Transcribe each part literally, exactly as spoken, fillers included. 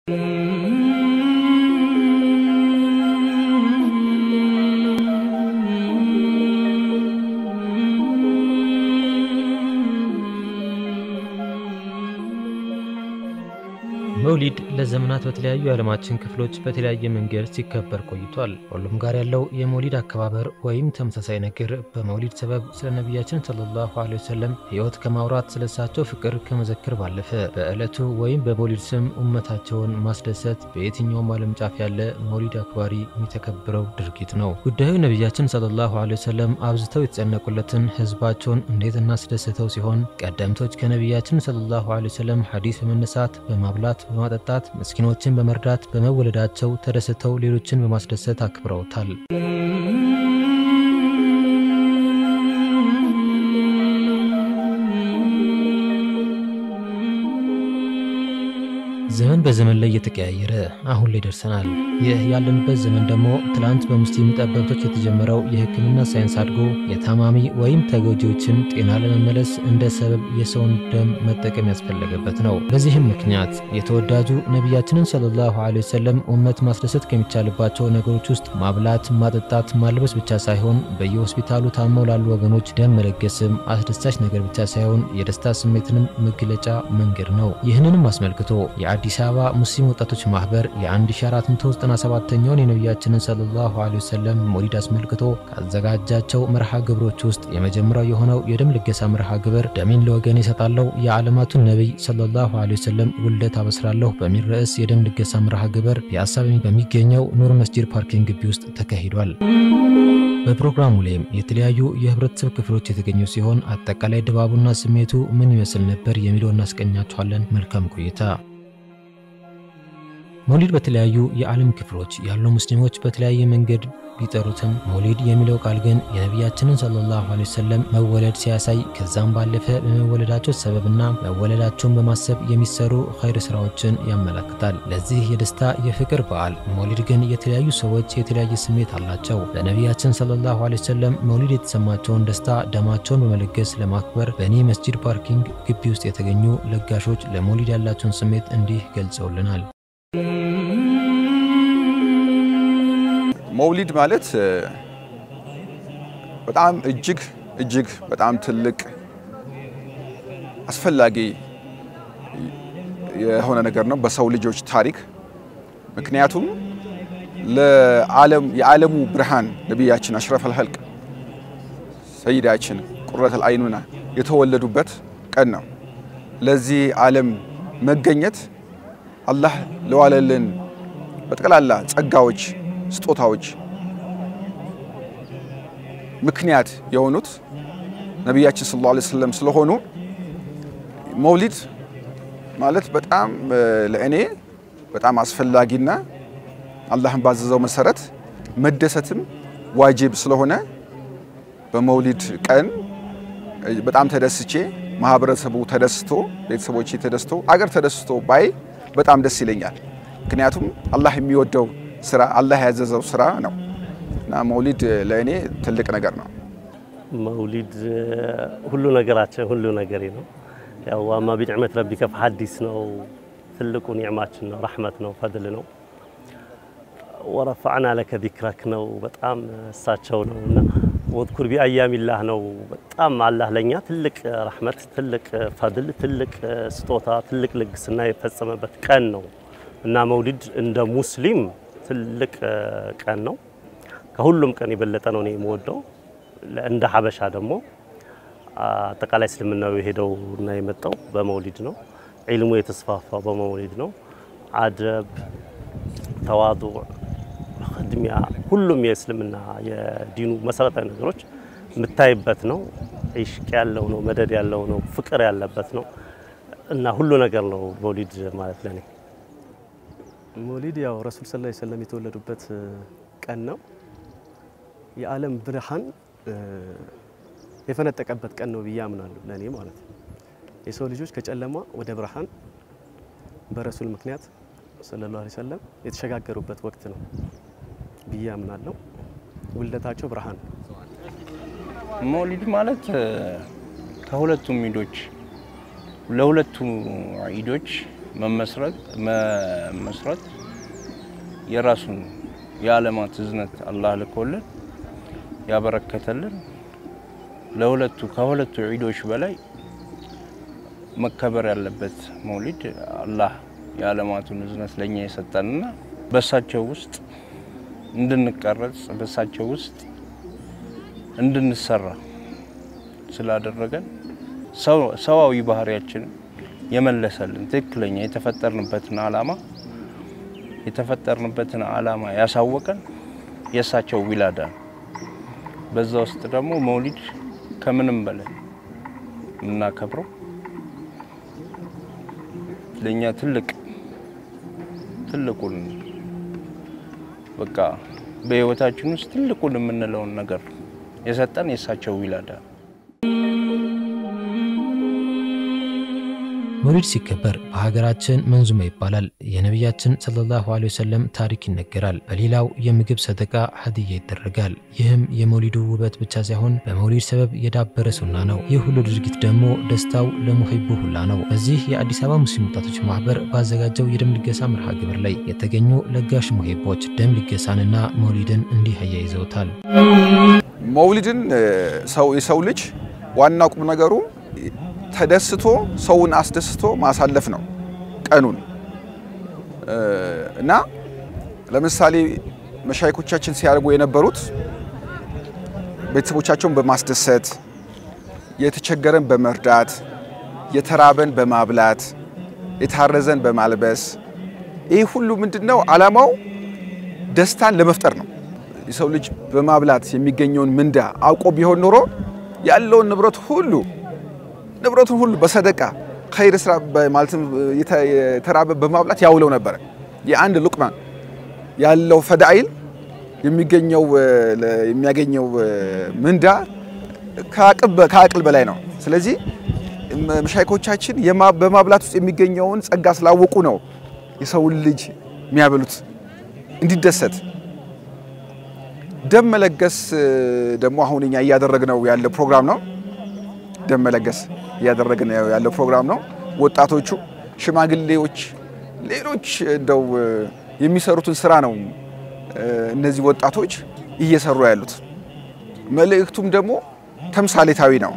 መውሊድ ለዘመናት በተለያዩ ዓለማችን ክፍሎች በተለያየ መንገድ ሲከበር ቆይቷል። ሁሉም ጋር ያለው የመውሊድ አከባበር ወይም ተመሳሳይ ነገር በመውሊድ ሰበብ ስለ ነብያችን ሰለላሁ ዐለይሂ ወሰለም ሕይወት ከማውራት ስለሳቸው ፍቅር ከመዘክር ባለፈ በእለቱ ወይም በመውሊድ ስም ኡመታቸውን ማስደሰት በየትኛውም ዓለም ጫፍ ያለ መውሊድ አክባሪ የሚተከብረው ድርጊት ነው። ጉዳዩ ነብያችን ሰለላሁ ዐለይሂ ወሰለም አብዝተው የተጨነቁለትን ህዝባቸውን እንዴት እናስደስተው ሲሆን ቀደምቶች ከነብያችን ሰለላሁ ዐለይሂ ወሰለም ሐዲስ በመነሳት በማብላት በማጠጣት ምስኪኖችን በመርዳት በመወለዳቸው ተደስተው ሌሎችን በማስደሰት አክብረውታል። ዘመን በዘመን ላይ የተቀያየረ አሁን ላይ ደርሰናል። ይህ ያለንበት ዘመን ደግሞ ትላንት በሙስሊም ጠበብቶች የተጀመረው የህክምና ሳይንስ አድጎ የታማሚ ወይም ተጎጂዎችን ጤና ለመመለስ እንደ ሰበብ የሰውን ደም መጠቀም ያስፈልገበት ነው። በዚህም ምክንያት የተወዳጁ ነብያችንን ሰለላሁ ዐለይሂ ወሰለም ኡመት ማስደሰት ከሚቻልባቸው ነገሮች ውስጥ ማብላት፣ ማጠጣት፣ ማልበስ ብቻ ሳይሆን በየሆስፒታሉ ታመው ላሉ ወገኖች ደም መለገስም አስደሳች ነገር ብቻ ሳይሆን የደስታ ስሜትንም መግለጫ መንገድ ነው። ይህንንም አስመልክቶ የአዲስ አበባ ሙስሊም ወጣቶች ማህበር የ1497ኛውን የነብያችንን ሰለላሁ ዐለይሂ ወሰለም መውሊድ አስመልክቶ ካዘጋጃቸው መርሃ ግብሮች ውስጥ የመጀመሪያው የሆነው የደም ልገሳ መርሃ ግብር ደሜን ለወገኔ እሰጣለሁ የዓለማቱን ነብይ ሰለላሁ ዐለይሂ ወሰለም ውልደት አበስራለሁ በሚል ርዕስ የደም ልገሳ መርሃ ግብር ፒያሳ በሚገኘው ኑር መስጂድ ፓርኪንግ ግቢ ውስጥ ተካሂዷል። በፕሮግራሙ ላይም የተለያዩ የህብረተሰብ ክፍሎች የተገኙ ሲሆን አጠቃላይ ድባቡና ስሜቱ ምን ይመስል ነበር የሚለውን እናስቀኛችኋለን። መልካም ቆይታ። መውሊድ በተለያዩ የዓለም ክፍሎች ያሉ ሙስሊሞች በተለያየ መንገድ ቢጠሩትም መውሊድ የሚለው ቃል ግን የነብያችንን ሰለላሁ ዐለይሂ ወሰለም መወለድ ሲያሳይ ከዛም ባለፈ በመወለዳቸው ሰበብና መወለዳቸውን በማሰብ የሚሰሩ ኸይር ስራዎችን ያመለክታል። ለዚህ የደስታ የፍቅር በዓል መውሊድ ግን የተለያዩ ሰዎች የተለያየ ስሜት አላቸው። ለነብያችን ሰለላሁ ዐለይሂ ወሰለም መውሊድ የተሰማቸውን ደስታ ደማቸውን በመለገስ ለማክበር በኒ መስጂድ ፓርኪንግ ግቢ ውስጥ የተገኙ ለጋሾች ለመውሊድ ያላቸውን ስሜት እንዲህ ገልጸውልናል። መውሊድ ማለት በጣም እጅግ እጅግ በጣም ትልቅ አስፈላጊ የሆነ ነገር ነው በሰው ልጆች ታሪክ። ምክንያቱም ለዓለም የዓለሙ ብርሃን ነብያችን አሽረፈል ኸልቅ ሰይዳችን ቁረተል አይኑና የተወለዱበት ቀን ነው። ለዚህ ዓለም መገኘት አላህ ለዋለልን በጠቅላላ ጸጋዎች ስጦታዎች ምክንያት የሆኑት ነብያችን ሰለላሁ ዐለይሂ ወሰለም ስለሆኑ መውሊድ ማለት በጣም ለእኔ በጣም አስፈላጊና አላህን ባዘዘው መሰረት መደሰትም ዋጅብ ስለሆነ በመውሊድ ቀን በጣም ተደስቼ ማህበረሰቡ ተደስቶ ቤተሰቦቼ ተደስቶ አገር ተደስቶ ባይ በጣም ደስ ይለኛል። ምክንያቱም አላህ የሚወደው ስራ አላህ ያዘዘው ስራ ነው እና መውሊድ ለእኔ ትልቅ ነገር ነው። መውሊድ ሁሉ ነገራችን ሁሉ ነገሬ ነው። ያው አማ ቢኒዕመት ረቢከ ፈሐዲስ ነው። ትልቁ ኒዕማችን ነው፣ ረህመት ነው፣ ፈድል ነው። ወረፈዕና ለከ ዚክረክ ነው፣ በጣም እሳቸው ነውና ወዝኩር ቢአያሚላህ ነው። በጣም አላህ ለኛ ትልቅ ረህመት፣ ትልቅ ፈድል፣ ትልቅ ስጦታ፣ ትልቅ ልግስና የፈጸመበት ቀን ነው እና መውሊድ እንደ ሙስሊም ትልቅ ቀን ነው። ከሁሉም ቀን የበለጠ ነው እኔ የምወደው። እንደ ሐበሻ ደግሞ አጠቃላይ እስልምናው የሄደው እና የመጣው በመውሊድ ነው። ዒልሙ የተስፋፋው በመውሊድ ነው። አደብ፣ ተዋዱዕ፣ ኸድሚያ ሁሉም የእስልምና የዲኑ መሰረታዊ ነገሮች የምታይበት ነው። ኢሽቅ ያለው ነው፣ መደድ ያለው ነው፣ ፍቅር ያለበት ነው እና ሁሉ ነገር ነው መውሊድ ማለት ለኔ። መውሊድ ያው ረሱል ሰለላሁ ዐለይሂ ወሰለም የተወለዱበት ቀን ነው። የዓለም ብርሃን የፈነጠቀበት ቀን ነው ብዬ አምናለሁ ለኔ ማለት ነው። የሰው ልጆች ከጨለማ ወደ ብርሃን በረሱል ምክንያት ሰለላሁ ዐለይሂ ወሰለም የተሸጋገሩበት ወቅት ነው ብዬ አምናለሁ። ውልደታቸው ብርሃን። መውሊድ ማለት ከሁለቱም ዒዶች ለሁለቱ ዒዶች መመስረት መመስረት የራሱን የዓለማት እዝነት አላህ ልኮልን ያበረከተልን ለሁለቱ ከሁለቱ ዒዶች በላይ መከበር ያለበት መውሊድ አላህ የዓለማቱን እዝነት ለኛ የሰጠንና በሳቸው ውስጥ እንድንቀረጽ በሳቸው ውስጥ እንድንሰራ ስላደረገን ሰው ሰዋዊ ባህሪያችን የመለሰልን ትክክለኛ የተፈጠርንበትን ዓላማ የተፈጠርንበትን ዓላማ ያሳወቀን የሳቸው ዊላዳ በዛ ውስጥ ደግሞ መውሊድ ከምንም በላይ እናከብረው ለኛ ትልቅ ትልቁን በቃ በህይወታችን ውስጥ ትልቁን የምንለው ነገር የሰጠን የሳቸው ዊላዳ መውሊድ ሲከበር በሀገራችን መንዙማ ይባላል። የነብያችን ሰለላሁ ዐለይሂ ወሰለም ታሪክ ይነገራል። በሌላው የምግብ ሰደቃ ሀዲያ ይደረጋል። ይህም የመውሊዱ ውበት ብቻ ሳይሆን በመውሊድ ሰበብ የዳበረ ሱና ነው። ይህ ሁሉ ድርጊት ደግሞ ደስታው ለሙሂቡ ሁላ ነው። በዚህ የአዲስ አበባ ሙስሊም ወጣቶች ማህበር ባዘጋጀው የደም ልገሳ መርሃ ግብር ላይ የተገኙ ለጋሽ ሙሂቦች ደም ልገሳንና መውሊድን እንዲህ አያይዘውታል። መውሊድን ሰው የሰው ልጅ ዋና ቁም ነገሩ ተደስቶ ሰውን አስደስቶ ማሳለፍ ነው ቀኑን እና ለምሳሌ መሻይኮቻችን ሲያርጉ የነበሩት ቤተሰቦቻቸውን በማስደሰት የተቸገረን በመርዳት የተራበን በማብላት የታረዘን በማልበስ ይህ ሁሉ ምንድነው ዓላማው ደስታን ለመፍጠር ነው። የሰው ልጅ በማብላት የሚገኘውን ምንዳ አውቆ ቢሆን ኖሮ ያለውን ንብረት ሁሉ ንብረቱን ሁሉ በሰደቃ ኸይር ስራ በማለትም የተራበ በማብላት ያውለው ነበር። የአንድ ሉቅማ ያለው ፈዳኢል የሚገኘው የሚያገኘው ምንዳ ከአቅል ከአቅል በላይ ነው። ስለዚህ መሻይኮቻችን በማብላት ውስጥ የሚገኘውን ጸጋ ስላወቁ ነው የሰው ልጅ የሚያበሉት እንዲደሰት። ደም መለገስ ደግሞ አሁንኛ ያደረግነው ያለ ፕሮግራም ነው። ደም መለገስ ያደረግነው ያለ ፕሮግራም ነው። ወጣቶቹ ሽማግሌዎች ሌሎች እንደው የሚሰሩትን ስራ ነው እነዚህ ወጣቶች እየሰሩ ያሉት። መልእክቱም ደግሞ ተምሳሌታዊ ነው።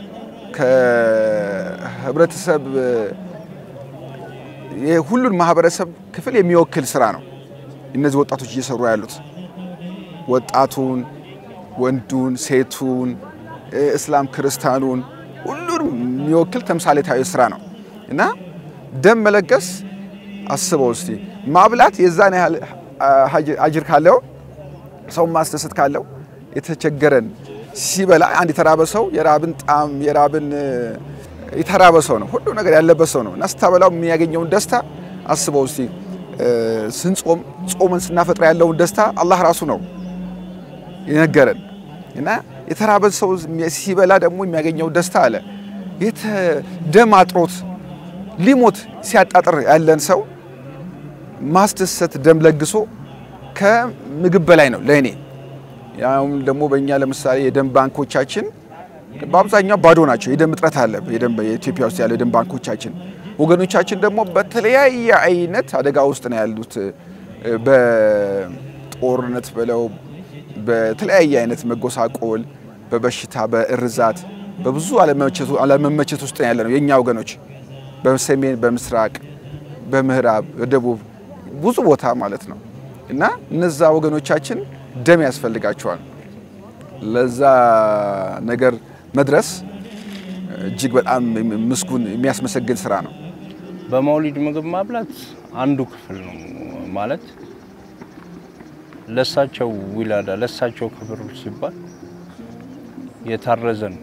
ከህብረተሰብ የሁሉን ማህበረሰብ ክፍል የሚወክል ስራ ነው እነዚህ ወጣቶች እየሰሩ ያሉት። ወጣቱን፣ ወንዱን፣ ሴቱን፣ እስላም ክርስቲያኑን ሁሉንም የሚወክል ተምሳሌታዊ ስራ ነው እና ደም መለገስ አስበው እስቲ ማብላት የዛን ያህል አጅር ካለው ሰው ማስደሰት ካለው የተቸገረን ሲበላ አንድ የተራበ ሰው የራብን ጣም የራብን የተራበ ሰው ነው ሁሉ ነገር ያለበት ሰው ነው እና ስታበላው የሚያገኘውን ደስታ አስበው እስቲ ስንጾም ጾምን ስናፈጥር ያለውን ደስታ አላህ ራሱ ነው የነገረን እና የተራበ ሰው ሲበላ ደግሞ የሚያገኘው ደስታ አለ። ደም አጥሮት ሊሞት ሲያጣጥር ያለን ሰው ማስደሰት ደም ለግሶ ከምግብ በላይ ነው ለኔ። ያው ደግሞ በእኛ ለምሳሌ የደም ባንኮቻችን በአብዛኛው ባዶ ናቸው። የደም እጥረት አለ የደም በኢትዮጵያ ውስጥ ያለው የደም ባንኮቻችን ወገኖቻችን ደግሞ በተለያየ አይነት አደጋ ውስጥ ነው ያሉት። በጦርነት በለው በተለያየ አይነት መጎሳቆል በበሽታ በእርዛት በብዙ አለመመቸቱ አለመመቸት ውስጥ ነው ያለነው የኛ ወገኖች በሰሜን በምስራቅ በምህራብ በደቡብ ብዙ ቦታ ማለት ነው እና እነዛ ወገኖቻችን ደም ያስፈልጋቸዋል። ለዛ ነገር መድረስ እጅግ በጣም ምስጉን የሚያስመሰግን ስራ ነው። በመውሊድ ምግብ ማብላት አንዱ ክፍል ነው ማለት ለሳቸው ዊላዳ ለሳቸው ክብር ሲባል የታረዘን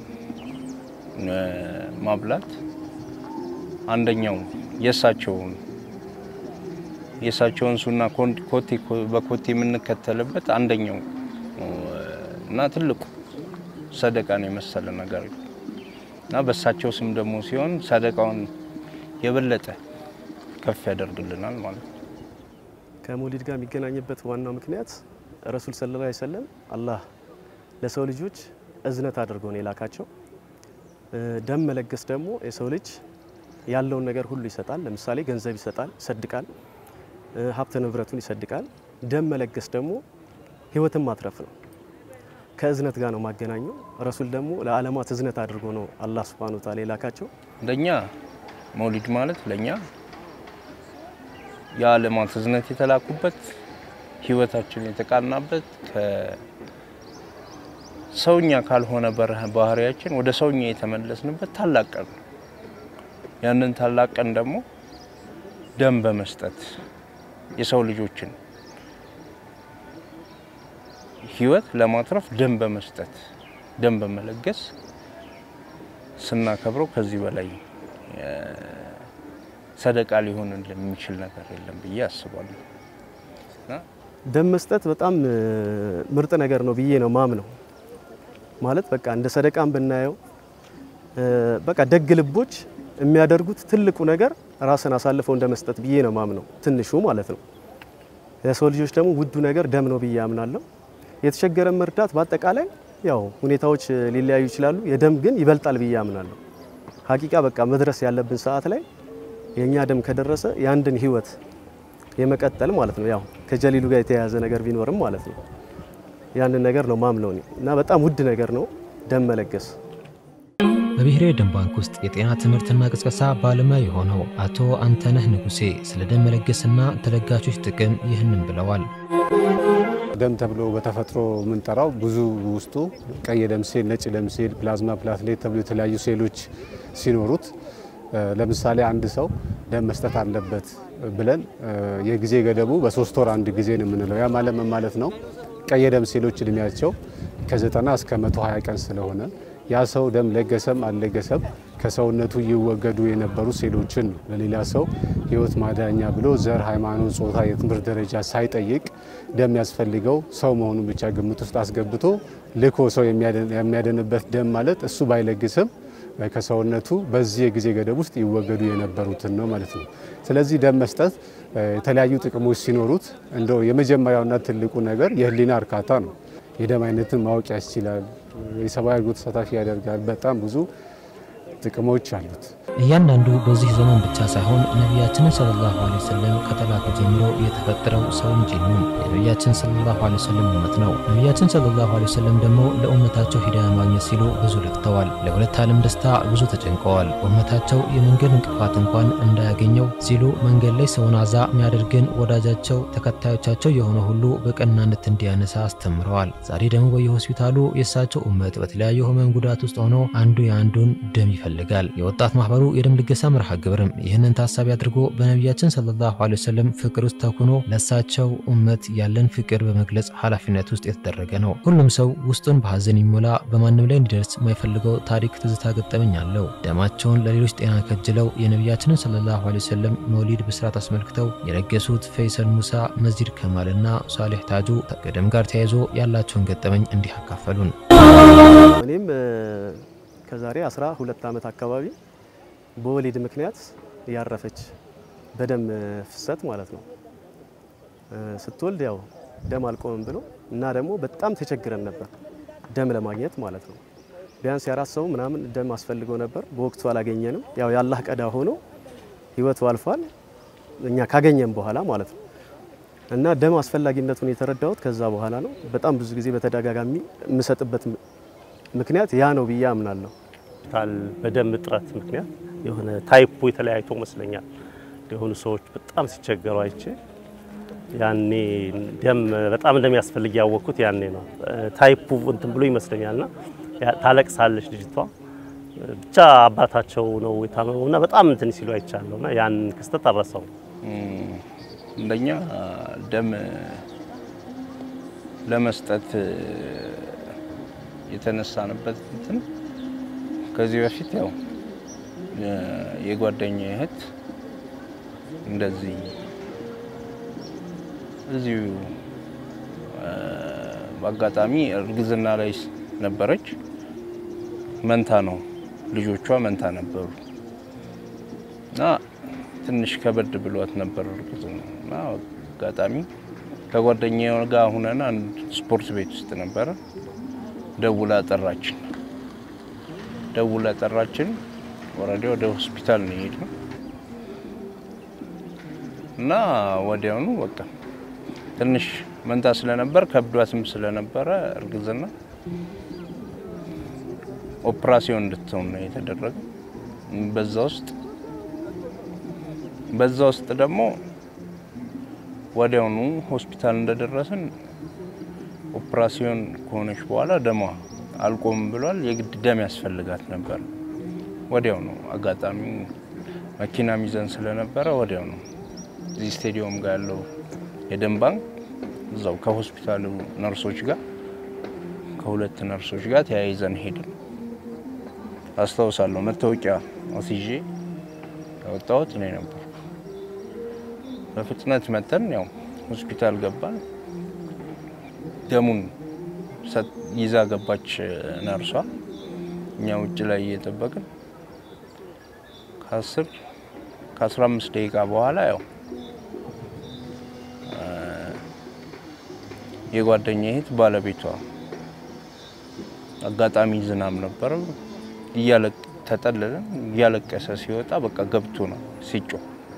ማብላት አንደኛው የሳቸውን የሳቸውን ሱና ኮቲ በኮቲ የምንከተልበት አንደኛው እና ትልቁ ሰደቃን የመሰለ ነገር እና በሳቸው ስም ደግሞ ሲሆን ሰደቃውን የበለጠ ከፍ ያደርግልናል ማለት ነው። ከመውሊድ ጋር የሚገናኝበት ዋናው ምክንያት ረሱል ሰለላሁ ዐለይሂ ወሰለም አላህ ለሰው ልጆች እዝነት አድርጎ ነው የላካቸው። ደም መለገስ ደግሞ የሰው ልጅ ያለውን ነገር ሁሉ ይሰጣል። ለምሳሌ ገንዘብ ይሰጣል፣ ይሰድቃል፣ ሀብት ንብረቱን ይሰድቃል። ደም መለገስ ደግሞ ህይወትን ማትረፍ ነው። ከእዝነት ጋር ነው ማገናኘው። ረሱል ደግሞ ለዓለማት እዝነት አድርጎ ነው አላህ Subhanahu Wa Ta'ala የላካቸው። ለኛ መውሊድ ማለት ለኛ የዓለማት እዝነት የተላኩበት ህይወታችን የተቃናበት ከሰውኛ ካልሆነ ባህሪያችን ወደ ሰውኛ የተመለስንበት ታላቅ ቀን ነው። ያንን ታላቅ ቀን ደግሞ ደም በመስጠት የሰው ልጆችን ህይወት ለማትረፍ ደም በመስጠት ደም በመለገስ ስናከብረው ከዚህ በላይ ሰደቃ ሊሆን እንደሚችል ነገር የለም ብዬ አስባለሁ። ደም መስጠት በጣም ምርጥ ነገር ነው ብዬ ነው ማምነው። ማለት በቃ እንደ ሰደቃም ብናየው በቃ ደግ ልቦች የሚያደርጉት ትልቁ ነገር ራስን አሳልፈው እንደመስጠት ብዬ ነው ማምነው፣ ትንሹ ማለት ነው። የሰው ልጆች ደግሞ ውዱ ነገር ደም ነው ብዬ አምናለሁ። የተቸገረ መርዳት በአጠቃላይ ያው ሁኔታዎች ሊለያዩ ይችላሉ፣ የደም ግን ይበልጣል ብዬ አምናለሁ። ሐቂቃ በቃ መድረስ ያለብን ሰዓት ላይ የኛ ደም ከደረሰ ያንድን ህይወት የመቀጠል ማለት ነው። ያው ከጀሊሉ ጋር የተያያዘ ነገር ቢኖርም ማለት ነው ያንን ነገር ነው ማምነው እና በጣም ውድ ነገር ነው ደም መለገስ። በብሔራዊ ደም ባንክ ውስጥ የጤና ትምህርትና ቅስቀሳ ባለሙያ የሆነው አቶ አንተነህ ንጉሴ ስለ ደም መለገስና ተለጋሾች ጥቅም ይህንን ብለዋል። ደም ተብሎ በተፈጥሮ ምንጠራው ብዙ ውስጡ ቀይ ደም ሴል፣ ነጭ ደም ሴል፣ ፕላዝማ ፕላትሌት ተብሎ የተለያዩ ሴሎች ሲኖሩት ለምሳሌ አንድ ሰው ደም መስጠት አለበት ብለን የጊዜ ገደቡ በሶስት ወር አንድ ጊዜ ነው የምንለው። ያ ማለት ምን ማለት ነው? ቀይ ደም ሴሎች እድሜያቸው ከዘጠና እስከ መቶ ሃያ ቀን ስለሆነ ያ ሰው ደም ለገሰም አልለገሰም ከሰውነቱ ይወገዱ የነበሩ ሴሎችን ለሌላ ሰው ህይወት ማዳኛ ብሎ ዘር፣ ሃይማኖት፣ ጾታ፣ የትምህርት ደረጃ ሳይጠይቅ ደም ያስፈልገው ሰው መሆኑን ብቻ ግምት ውስጥ አስገብቶ ልኮ ሰው የሚያደንበት ደም ማለት እሱ ባይለግስም ከሰውነቱ በዚህ የጊዜ ገደብ ውስጥ ይወገዱ የነበሩትን ነው ማለት ነው። ስለዚህ ደም መስጠት የተለያዩ ጥቅሞች ሲኖሩት እንደው የመጀመሪያውና ትልቁ ነገር የህሊና እርካታ ነው። የደም አይነትን ማወቅ ያስችላል፣ የሰብአዊ አገልግሎት ተሳታፊ ያደርጋል። በጣም ብዙ ጥቅሞች አሉት። እያንዳንዱ በዚህ ዘመን ብቻ ሳይሆን ነቢያችን ሰለላሁ ዐለይሂ ወሰለም ከተላኩ ጀምሮ የተፈጠረው ሰውን ጂኑን የነቢያችን ሰለላሁ ዐለይሂ ወሰለም ኡመት ነው። ነቢያችን ሰለላሁ ዐለይሂ ወሰለም ደግሞ ለኡመታቸው ሂዳያ ማግኘት ሲሉ ብዙ ለፍተዋል። ለሁለት ዓለም ደስታ ብዙ ተጨንቀዋል። ኡመታቸው የመንገድ እንቅፋት እንኳን እንዳያገኘው ሲሉ መንገድ ላይ ሰውን አዛ የሚያደርግን ወዳጃቸው ተከታዮቻቸው የሆነ ሁሉ በቀናነት እንዲያነሳ አስተምረዋል። ዛሬ ደግሞ በየሆስፒታሉ የእሳቸው ኡመት በተለያዩ ህመም ጉዳት ውስጥ ሆኖ አንዱ የአንዱን ደም ይፈልጋል። የወጣት ማህበሩ የደም ልገሳ መርሃ ግብርም ይህንን ታሳቢ አድርጎ በነቢያችን ሰለላሁ ዐለይሂ ወሰለም ፍቅር ውስጥ ተኩኖ ለሳቸው ኡመት ያለን ፍቅር በመግለጽ ኃላፊነት ውስጥ የተደረገ ነው። ሁሉም ሰው ውስጡን በሐዘን ይሞላ በማንም ላይ እንዲደርስ የማይፈልገው ታሪክ ትዝታ ገጠመኝ አለው። ደማቸውን ለሌሎች ጤና ከጅለው የነቢያችን ሰለላሁ ዐለይሂ ወሰለም መውሊድ በስርዓት አስመልክተው የለገሱት ፈይሰል ሙሳ፣ መዚድ ከማልና ሷሊህ ታጁ ከደም ጋር ተያይዞ ያላቸውን ገጠመኝ እንዲህ አካፈሉን። እኔም ከዛሬ አስራ ሁለት ዓመት አካባቢ በወሊድ ምክንያት ያረፈች በደም ፍሰት ማለት ነው ስትወልድ ያው ደም አልቆምም ብሎ እና ደግሞ በጣም ተቸግረን ነበር ደም ለማግኘት ማለት ነው። ቢያንስ ያራስ ሰው ምናምን ደም አስፈልገው ነበር። በወቅቱ አላገኘንም። ያው ያላህ ቀዳ ሆኖ ህይወቱ አልፏል እኛ ካገኘን በኋላ ማለት ነው። እና ደም አስፈላጊነቱን የተረዳሁት ከዛ በኋላ ነው። በጣም ብዙ ጊዜ በተደጋጋሚ የምሰጥበት ምክንያት ያ ነው ብዬ አምናለሁ። ታል በደም እጥረት ምክንያት የሆነ ታይፑ የተለያይቶ መስለኛል የሆኑ ሰዎች በጣም ሲቸገሩ አይቼ ያኔ ደም በጣም እንደሚያስፈልግ ያወቅኩት ያኔ ነው። ታይፑ እንትን ብሎ ይመስለኛልና ታለቅሳለች ልጅቷ ብቻ አባታቸው ነው የታመመውና በጣም እንትን ሲሉ አይቻለውና ያን ክስተት አረሳው። እንደኛ ደም ለመስጠት የተነሳንበት እንትን ከዚህ በፊት ያው የጓደኛ እህት እንደዚህ እዚሁ በአጋጣሚ እርግዝና ላይ ነበረች። መንታ ነው ልጆቿ መንታ ነበሩ እና ትንሽ ከበድ ብሏት ነበር እርግዝና። አጋጣሚ ከጓደኛዬ ጋር ሆነን አንድ ስፖርት ቤት ውስጥ ነበር። ደውላ ጠራችን ደውላ ጠራችን ወረዲ ወደ ሆስፒታል ነው የሄድነው እና ወዲያውኑ በቃ ትንሽ መንታ ስለነበር ከብዷትም ስለነበረ እርግዝና ኦፕራሲዮን እንድትሆን ነው የተደረገው በዛ ውስጥ በዛ ውስጥ ደግሞ ወዲያውኑ ሆስፒታል እንደደረሰን ኦፕራሲዮን ከሆነች በኋላ ደሟ አልቆም ብሏል የግድ ደም ያስፈልጋት ነበር ወዲያውኑ አጋጣሚ መኪና ሚዘን ስለነበረ ወዲያውኑ እዚህ ስታዲየም ጋር ያለው የደም ባንክ እዛው ከሆስፒታሉ ነርሶች ጋር ከሁለት ነርሶች ጋር ተያይዘን ሄድን አስተውሳለሁ መታወቂያ አስይዤ ወጣሁት ነው ነበር በፍጥነት መተን ያው ሆስፒታል ገባን ደሙን ይዛ ገባች ነርሷ እኛ ውጭ ላይ እየተጠበቅን ከአስር ከአስራ አምስት ደቂቃ በኋላ ያው የጓደኛዬ እህት ባለቤቷ አጋጣሚ ዝናብ ነበር ይያለቅ ተጠለለን ያለቀሰ ሲወጣ በቃ ገብቶ ነው ሲጮ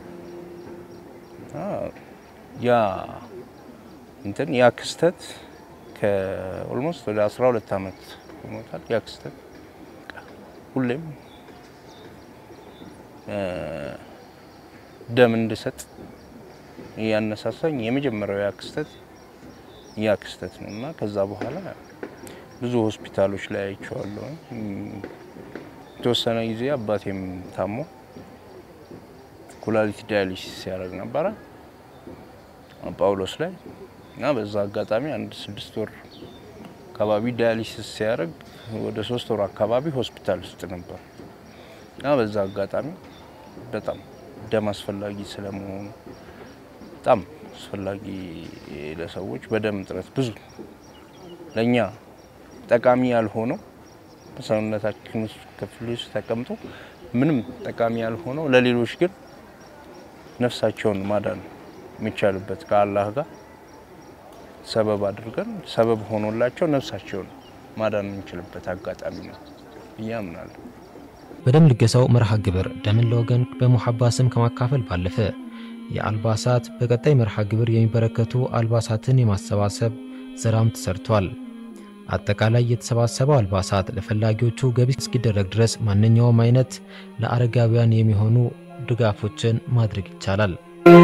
ያ እንትን ያ ክስተት ከኦልሞስት ወደ አስራ ሁለት አመት ሆኖታል ያ ክስተት ሁሌም ደም እንድሰጥ ያነሳሳኝ የመጀመሪያው ያ ክስተት ያ ክስተት ነውና ከዛ በኋላ ብዙ ሆስፒታሎች ላይ አይቼዋለሁ ተወሰነ ጊዜ አባቴም ታሞ ኩላሊት ዳያሊሲስ ያደርግ ነበር ጳውሎስ ላይ እና በዛ አጋጣሚ አንድ ስድስት ወር አካባቢ ዳያሊሲስ ሲያደርግ ወደ ሶስት ወር አካባቢ ሆስፒታል ውስጥ ነበር እና በዛ አጋጣሚ በጣም ደም አስፈላጊ ስለመሆኑ በጣም አስፈላጊ ለሰዎች በደም ጥረት ብዙ ለኛ ጠቃሚ ያልሆነው ሰውነታችን ክፍል ውስጥ ተቀምጦ ምንም ጠቃሚ ያልሆነው ለሌሎች ግን ነፍሳቸውን ማዳን የሚቻልበት ከአላህ ጋር ሰበብ አድርገን ሰበብ ሆኖላቸው ነፍሳቸውን ማዳን የሚችልበት አጋጣሚ ነው ያምናል በደም ልገሳው መርሃ ግብር ደምን ለወገን በመሐባ ስም ከማካፈል ባለፈ የአልባሳት በቀጣይ መርሃ ግብር የሚበረከቱ አልባሳትን የማሰባሰብ ዘራም ተሰርቷል አጠቃላይ የተሰባሰበው አልባሳት ለፈላጊዎቹ ገቢ እስኪደረግ ድረስ ማንኛውም አይነት ለአረጋውያን የሚሆኑ ድጋፎችን ማድረግ ይቻላል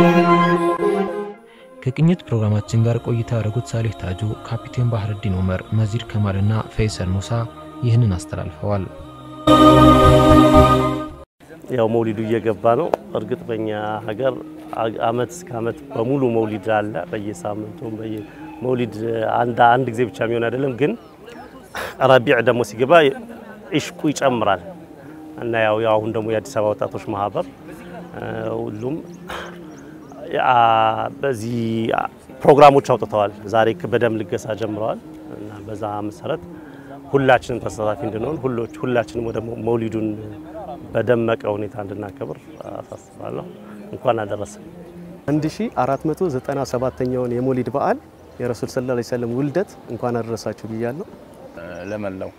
ከቅኝት ፕሮግራማችን ጋር ቆይታ ያደረጉት ሳሊህ ታጁ ካፒቴን ባህርዲን ዑመር መዚድ ከማልና ፈይሰል ሙሳ ይህንን አስተላልፈዋል ያው መውሊዱ እየገባ ነው እርግጥ በእኛ ሀገር አመት እስከ አመት በሙሉ መውሊድ አለ በየሳምንቱም በየ መውሊድ አንድ አንድ ጊዜ ብቻ የሚሆን አይደለም ግን ረቢዕ ደግሞ ሲገባ ኢሽቁ ይጨምራል እና ያው ያው አሁን ደግሞ የአዲስ አበባ ወጣቶች ማህበር ሁሉም በዚህ ፕሮግራሞች አውጥተዋል ዛሬ በደም ልገሳ ጀምረዋል እና በዛ መሰረት ሁላችንም ተሳታፊ እንድንሆን ሁሎች ሁላችንም ወደ መውሊዱን በደመቀ ሁኔታ እንድናከብር አሳስባለሁ እንኳን አደረሰን አንድ ሺህ አራት መቶ ዘጠና ሰባተኛውን የመውሊድ በዓል የረሱል ሰለላሁ ዐለይሂ ወሰለም ውልደት እንኳን አደረሳችሁ ብያለሁ ለመላው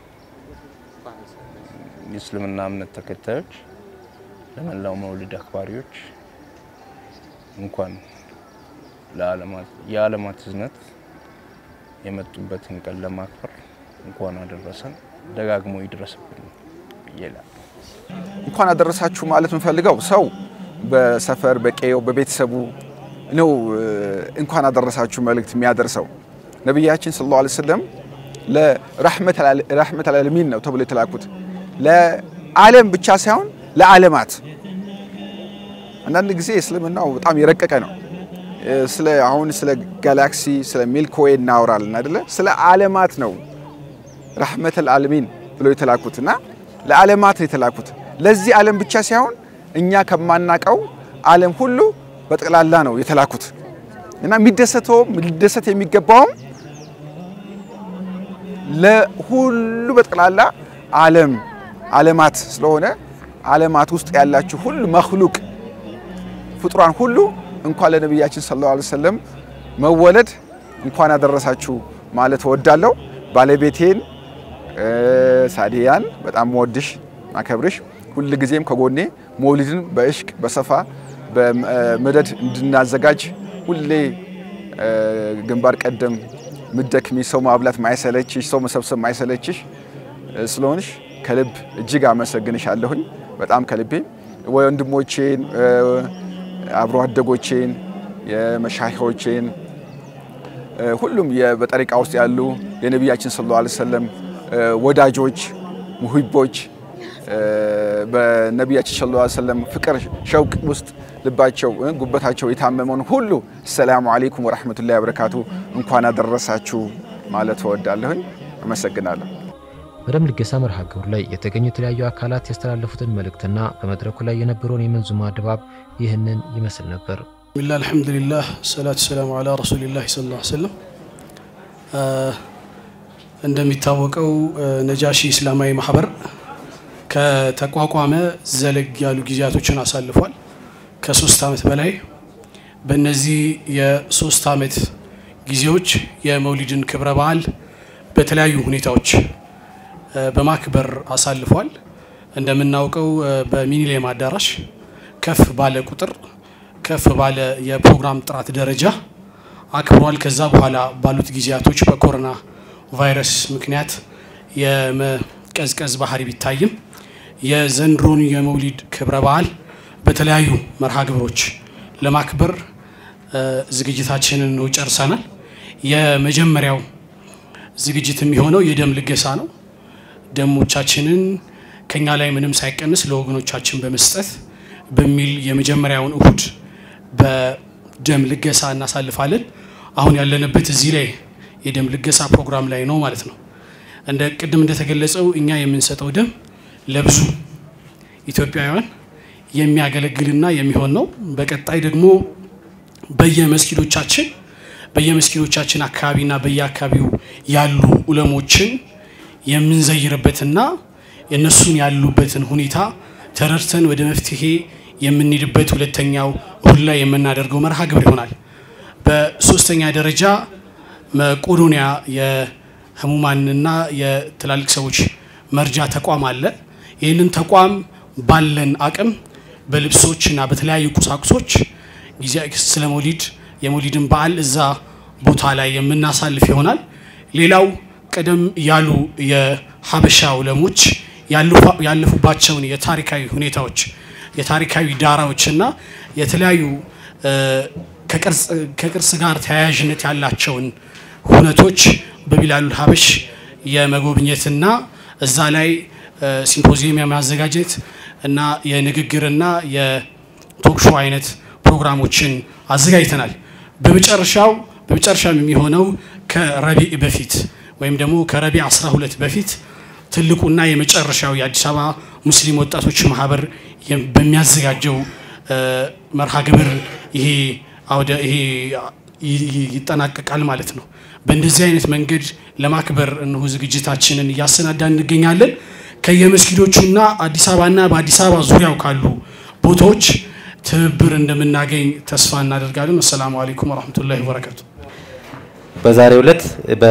ሙስሊምና እምነት ተከታዮች ለመላው መውሊድ አክባሪዎች እንኳን ለዓለማት የዓለማት ህዝነት የመጡበትን ቀን ለማክበር እንኳን አደረሰን ደጋግሞ ይድረስብን ይላል እንኳን አደረሳችሁ ማለት እንፈልገው ሰው በሰፈር በቀየው በቤተሰቡ ነው እንኳን አደረሳችሁ መልእክት የሚያደርሰው ነብያችን ሰለላሁ ዐለይሂ ወሰለም ለረህመት ረህመት ዓለሚን ነው ተብሎ የተላኩት ለዓለም ብቻ ሳይሆን ለዓለማት አንዳንድ ጊዜ እስልምናው በጣም የረቀቀ ነው ስለ አሁን ስለ ጋላክሲ ስለ ሚልክ ዌይ እናወራለን አይደለ ስለ ዓለማት ነው ረህመት ዓለሚን ብሎ የተላኩትና ለዓለማት የተላኩት ለዚህ ዓለም ብቻ ሳይሆን እኛ ከማናቀው ዓለም ሁሉ በጠቅላላ ነው የተላኩት እና የሚደሰተው የሚደሰት የሚገባው ለሁሉ በጠቅላላ ዓለም ዓለማት ስለሆነ ዓለማት ውስጥ ያላችሁ ሁሉ መخلوቅ ፍጡራን ሁሉ እንኳን ለነብያችን ሰለላሁ ዐለይሂ ወሰለም መወለድ እንኳን አደረሳችሁ ማለት ወዳለው ባለቤቴን ሳዲያን በጣም ወድሽ ማከብርሽ ሁሉ ጊዜም ከጎኔ መውሊድን በእሽቅ በሰፋ በመደድ እንድናዘጋጅ ሁሌ ግንባር ቀደም ምደክሚ ሰው ማብላት ማይሰለችሽ ሰው መሰብሰብ ማይሰለችሽ ስለሆንሽ ከልብ እጅግ አመሰግንሻለሁኝ በጣም ከልቤ ወንድሞቼን አብሮ አደጎቼን የመሻይኾቼን ሁሉም የበጠሪቃ ውስጥ ያሉ የነብያችን ሰለላሁ ዐለይሂ ወሰለም ወዳጆች ሙሂቦች በነብያችን ሰለላሁ ዐለይሂ ወሰለም ፍቅር ሸውቅ ውስጥ ልባቸው ጉበታቸው የታመመውን ሁሉ ሰላም አለይኩም ወራህመቱላሂ ወበረካቱ እንኳን አደረሳችሁ ማለት ወዳለሁኝ አመሰግናለሁ በደም ልገሳ መርሃ ግብር ላይ የተገኙ የተለያዩ አካላት ያስተላለፉትን መልእክትና በመድረኩ ላይ የነበረውን የመንዙማ ድባብ ይህንን ይመስል ነበር ቢላህ አልহামዱሊላህ ሰላቱ ሰላሙ ዐላ ረሱሊላህ ሰለላሁ ዐለይሂ ወሰለም እንደሚታወቀው ነጃሺ እስላማዊ ማህበር ከተቋቋመ ዘለግ ያሉ ጊዜያቶችን አሳልፏል ከ3 አመት በላይ በእነዚህ የ3 አመት ጊዜዎች የመውሊድን ክብረ በዓል በተለያዩ ሁኔታዎች በማክበር አሳልፏል እንደምናውቀው በሚኒሌም አዳራሽ ከፍ ባለ ቁጥር ከፍ ባለ የፕሮግራም ጥራት ደረጃ አክብሯል ከዛ በኋላ ባሉት ጊዜያቶች በኮሮና ቫይረስ ምክንያት የመቀዝቀዝ ባህሪ ቢታይም የዘንድሮን የመውሊድ ክብረ በዓል በተለያዩ መርሃ ግብሮች ለማክበር ዝግጅታችንን ነው ጨርሰናል የመጀመሪያው ዝግጅት የሚሆነው የደም ልገሳ ነው ደሞቻችንን ከኛ ላይ ምንም ሳይቀንስ ለወገኖቻችን በመስጠት በሚል የመጀመሪያውን እሁድ በደም ልገሳ እናሳልፋለን አሁን ያለንበት እዚህ ላይ የደም ልገሳ ፕሮግራም ላይ ነው ማለት ነው እንደ ቅድም እንደተገለጸው እኛ የምንሰጠው ደም ለብዙ ኢትዮጵያውያን የሚያገለግልና የሚሆን ነው በቀጣይ ደግሞ በየመስጊዶቻችን በየመስጊዶቻችን አካባቢና በየአካባቢው ያሉ ዑለሞችን የምንዘይርበትና የነሱን ያሉበትን ሁኔታ ተረርተን ወደ መፍትሄ የምንሄድበት ሁለተኛው እሁድ ላይ የምናደርገው መርሃ ግብር ይሆናል በሶስተኛ ደረጃ መቄዶንያ የህሙማንና የትላልቅ ሰዎች መርጃ ተቋም አለ ይህንን ተቋም ባለን አቅም በልብሶችና በተለያዩ ቁሳቁሶች ጊዜ ስለ መውሊድ የመውሊድን በዓል እዛ ቦታ ላይ የምናሳልፍ ይሆናል ሌላው ቀደም ያሉ የሐበሻ ዑለሞች ያለፉባቸውን የታሪካዊ ሁኔታዎች የታሪካዊ ዳራዎችና የተለያዩ ከቅርስ ከቅርስ ጋር ተያያዥነት ያላቸውን ሁነቶች በቢላሉል ሐበሽ የመጎብኘትና እዛ ላይ ሲምፖዚየም ማዘጋጀት እና የንግግርና የቶክ ሾው አይነት ፕሮግራሞችን አዘጋጅተናል በመጨረሻው በመጨረሻም የሚሆነው ከረቢዕ በፊት ወይም ደግሞ ከረቢዕ አስራ ሁለት በፊት ትልቁና የመጨረሻው የአዲስ አበባ ሙስሊም ወጣቶች ማህበር በሚያዘጋጀው መርሃ ግብር ይሄ አውደ ይሄ ይጠናቀቃል ማለት ነው በእንደዚህ አይነት መንገድ ለማክበር እነሆ ዝግጅታችንን ያሰናዳን እንገኛለን ከየመስጊዶቹና አዲስ አበባና በአዲስ አበባ ዙሪያው ካሉ ቦታዎች ትብብር እንደምናገኝ ተስፋ እናደርጋለን ሰላም አለይኩም ወራህመቱላሂ ወበረካቱ በዛሬው ዕለት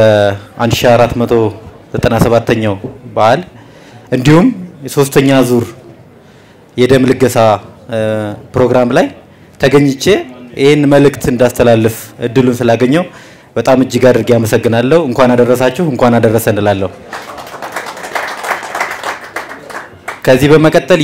በ1497ኛው በዓል እንዲሁም የሶስተኛ ዙር የደም ልገሳ ፕሮግራም ላይ ተገኝቼ ይሄን መልእክት እንዳስተላልፍ እድሉን ስላገኘው በጣም እጅግ አድርጌ አመሰግናለሁ እንኳን አደረሳችሁ እንኳን አደረሰን እላለሁ ከዚህ በመቀጠል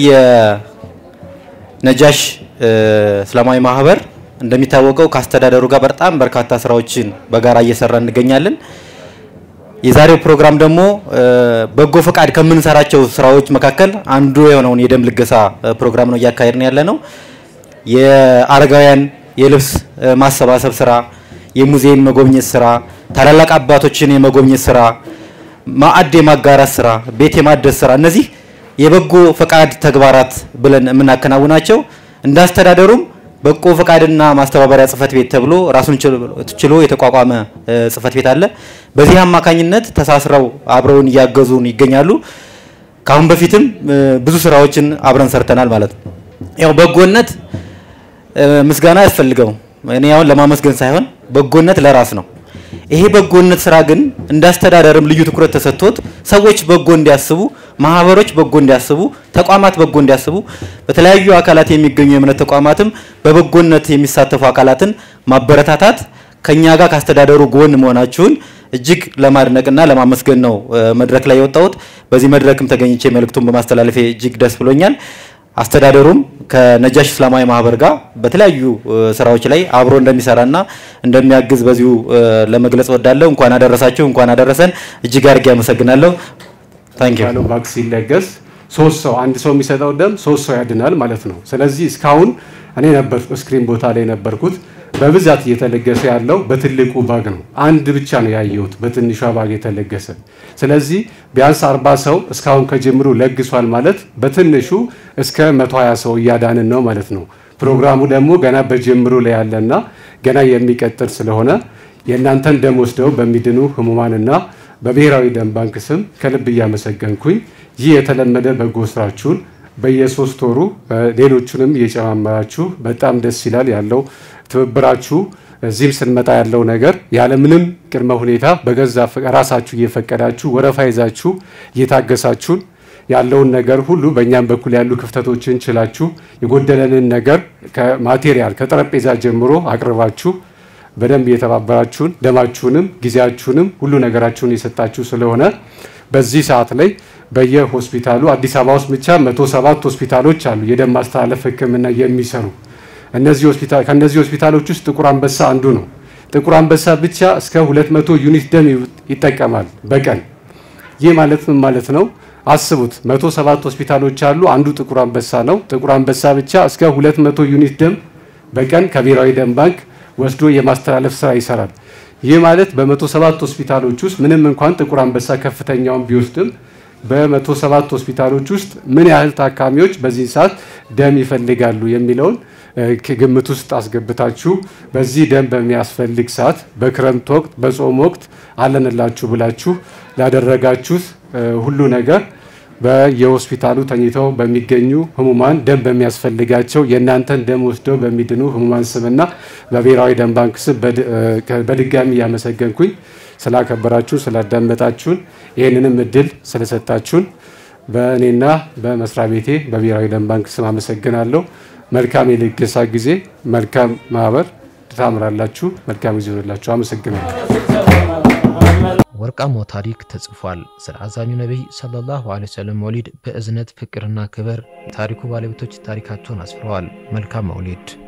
የነጃሽ እስላማዊ ማህበር እንደሚታወቀው ካስተዳደሩ ጋር በጣም በርካታ ስራዎችን በጋራ እየሰራ እንገኛለን የዛሬው ፕሮግራም ደግሞ በጎ ፈቃድ ከምንሰራቸው ስራዎች መካከል አንዱ የሆነውን የደም ልገሳ ፕሮግራም ነው ያካሄድን ያለነው የአረጋውያን የልብስ ማሰባሰብ ስራ የሙዚየም መጎብኘት ስራ ታላላቅ አባቶችን የመጎብኘት ስራ ማዕድ የማጋራት ስራ ቤት የማደስ ስራ እነዚህ የበጎ ፈቃድ ተግባራት ብለን የምናከናውናቸው እንዳስተዳደሩም በጎ ፈቃድና ማስተባበሪያ ጽፈት ቤት ተብሎ ራሱን ችሎ የተቋቋመ ጽፈት ቤት አለ በዚህ አማካኝነት ተሳስረው አብረውን ያገዙን ይገኛሉ ካሁን በፊትም ብዙ ስራዎችን አብረን ሰርተናል ማለት ነው ያው በጎነት ምስጋና ያስፈልገው እኔ ያው ለማመስገን ሳይሆን በጎነት ለራስ ነው ይሄ በጎነት ስራ ግን እንዳስተዳደርም ልዩ ትኩረት ተሰጥቶት ሰዎች በጎ እንዲያስቡ ማህበሮች በጎ እንዲያስቡ ተቋማት በጎ እንዲያስቡ በተለያዩ አካላት የሚገኙ የእምነት ተቋማትም በበጎነት የሚሳተፉ አካላትን ማበረታታት ከኛ ጋር ካስተዳደሩ ጎን መሆናችሁን እጅግ ለማድነቅና ለማመስገን ነው መድረክ ላይ የወጣሁት። በዚህ መድረክም ተገኝቼ መልእክቱን በማስተላለፌ እጅግ ደስ ብሎኛል። አስተዳደሩም ከነጃሽ እስላማዊ ማህበር ጋር በተለያዩ ስራዎች ላይ አብሮ እንደሚሰራና እንደሚያግዝ በዚሁ ለመግለጽ ወዳለው እንኳን አደረሳችሁ እንኳን አደረሰን እጅግ አድርጌ አመሰግናለሁ። ታንክ ዩ። ያለው ቫክሲን ለገስ ሶስት ሰው አንድ ሰው የሚሰጠው ደም ሶስት ሰው ያድናል ማለት ነው። ስለዚህ እስካሁን እኔ ነበር ስክሪን ቦታ ላይ ነበርኩት በብዛት እየተለገሰ ያለው በትልቁ ባግ ነው። አንድ ብቻ ነው ያየሁት በትንሿ ባግ የተለገሰ። ስለዚህ ቢያንስ አርባ ሰው እስካሁን ከጀምሩ ለግሷል ማለት በትንሹ እስከ መቶ ሀያ ሰው እያዳንን ነው ማለት ነው። ፕሮግራሙ ደግሞ ገና በጀምሩ ላይ ያለና ገና የሚቀጥል ስለሆነ የእናንተን ደም ወስደው በሚድኑ ህሙማንና በብሔራዊ ደም ባንክ ስም ከልብ እያመሰገንኩኝ ይህ የተለመደ በጎ ስራችሁን በየሶስት ወሩ ሌሎቹንም እየጨማመራችሁ በጣም ደስ ይላል ያለው ትብብራችሁ። እዚህም ስንመጣ ያለው ነገር ያለምንም ቅድመ ሁኔታ በገዛ ራሳችሁ እየፈቀዳችሁ ወረፋ ይዛችሁ እየታገሳችሁን ያለውን ነገር ሁሉ በእኛም በኩል ያሉ ክፍተቶችን ችላችሁ የጎደለንን ነገር ከማቴሪያል ከጠረጴዛ ጀምሮ አቅርባችሁ በደንብ እየተባበራችሁን ደማችሁንም ጊዜያችሁንም ሁሉ ነገራችሁን የሰጣችሁ ስለሆነ በዚህ ሰዓት ላይ በየሆስፒታሉ አዲስ አበባ ውስጥ ብቻ መቶ ሰባት ሆስፒታሎች አሉ የደም ማስተላለፍ ህክምና የሚሰሩ። እነዚህ ሆስፒታል ከነዚህ ሆስፒታሎች ውስጥ ጥቁር አንበሳ አንዱ ነው። ጥቁር አንበሳ ብቻ እስከ ሁለት መቶ ዩኒት ደም ይጠቀማል በቀን። ይህ ማለት ምን ማለት ነው? አስቡት መቶ ሰባት ሆስፒታሎች አሉ አንዱ ጥቁር አንበሳ ነው። ጥቁር አንበሳ ብቻ እስከ ሁለት መቶ ዩኒት ደም በቀን ከብሔራዊ ደም ባንክ ወስዶ የማስተላለፍ ስራ ይሰራል። ይህ ማለት በመቶ ሰባት ሆስፒታሎች ውስጥ ምንም እንኳን ጥቁር አንበሳ ከፍተኛውን ቢወስድም በመቶ ሰባት ሆስፒታሎች ውስጥ ምን ያህል ታካሚዎች በዚህ ሰዓት ደም ይፈልጋሉ የሚለውን ከግምት ውስጥ አስገብታችሁ በዚህ ደም በሚያስፈልግ ሰዓት በክረምት ወቅት በጾም ወቅት አለንላችሁ ብላችሁ ላደረጋችሁት ሁሉ ነገር በየሆስፒታሉ ተኝተው በሚገኙ ህሙማን ደም በሚያስፈልጋቸው የእናንተን ደም ወስደው በሚድኑ ህሙማን ስምና በብሔራዊ ደም ባንክ ስም በድጋሚ ያመሰገንኩኝ ስላከበራችሁ ስላዳመጣችሁን ይህንንም እድል ስለሰጣችሁን በእኔና በመስሪያ ቤቴ በብሔራዊ ደም ባንክ ስም አመሰግናለሁ። መልካም የልገሳ ጊዜ መልካም ማህበር ታምራላችሁ። መልካም ጊዜ ይሁንላችሁ። አመሰግናለሁ። ወርቃማው ታሪክ ተጽፏል። ስለ አዛኙ ነብይ ሰለላሁ ዐለይሂ ወሰለም መውሊድ በእዝነት ፍቅርና ክብር የታሪኩ ባለቤቶች ታሪካቸውን አስፍረዋል። መልካም መውሊድ።